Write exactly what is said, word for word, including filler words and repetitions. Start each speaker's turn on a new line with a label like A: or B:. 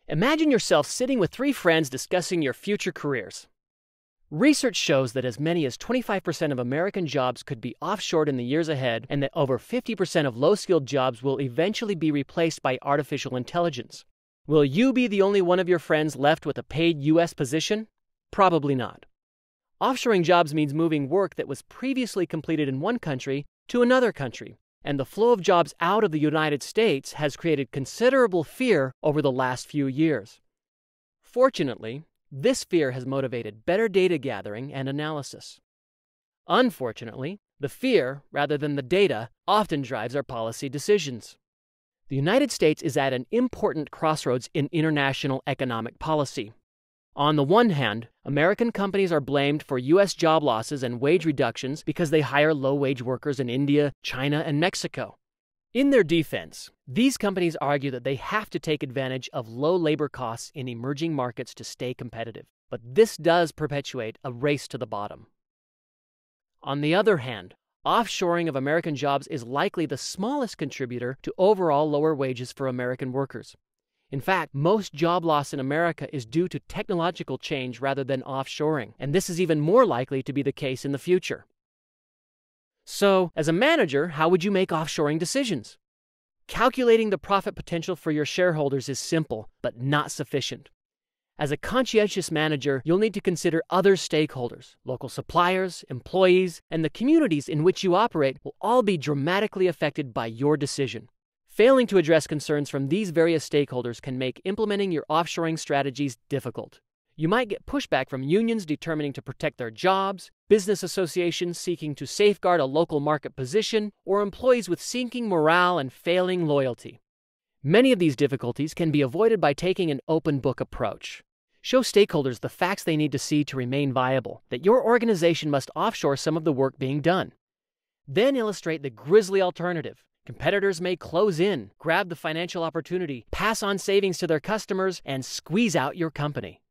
A: Imagine yourself sitting with three friends discussing your future careers. Research shows that as many as twenty-five percent of American jobs could be offshored in the years ahead, and that over fifty percent of low-skilled jobs will eventually be replaced by artificial intelligence. Will you be the only one of your friends left with a paid U S position? Probably not. Offshoring jobs means moving work that was previously completed in one country to another country, and the flow of jobs out of the United States has created considerable fear over the last few years. Fortunately, this fear has motivated better data gathering and analysis. Unfortunately, the fear, rather than the data, often drives our policy decisions. The United States is at an important crossroads in international economic policy. On the one hand, American companies are blamed for U S job losses and wage reductions because they hire low-wage workers in India, China, and Mexico. In their defense, these companies argue that they have to take advantage of low labor costs in emerging markets to stay competitive, but this does perpetuate a race to the bottom. On the other hand, offshoring of American jobs is likely the smallest contributor to overall lower wages for American workers. In fact, most job loss in America is due to technological change rather than offshoring, and this is even more likely to be the case in the future. So, as a manager, how would you make offshoring decisions? Calculating the profit potential for your shareholders is simple, but not sufficient. As a conscientious manager, you'll need to consider other stakeholders. Local suppliers, employees, and the communities in which you operate will all be dramatically affected by your decision. Failing to address concerns from these various stakeholders can make implementing your offshoring strategies difficult. You might get pushback from unions determining to protect their jobs, business associations seeking to safeguard a local market position, or employees with sinking morale and failing loyalty. Many of these difficulties can be avoided by taking an open book approach. Show stakeholders the facts they need to see to remain viable, that your organization must offshore some of the work being done. Then illustrate the grisly alternative. Competitors may close in, grab the financial opportunity, pass on savings to their customers, and squeeze out your company.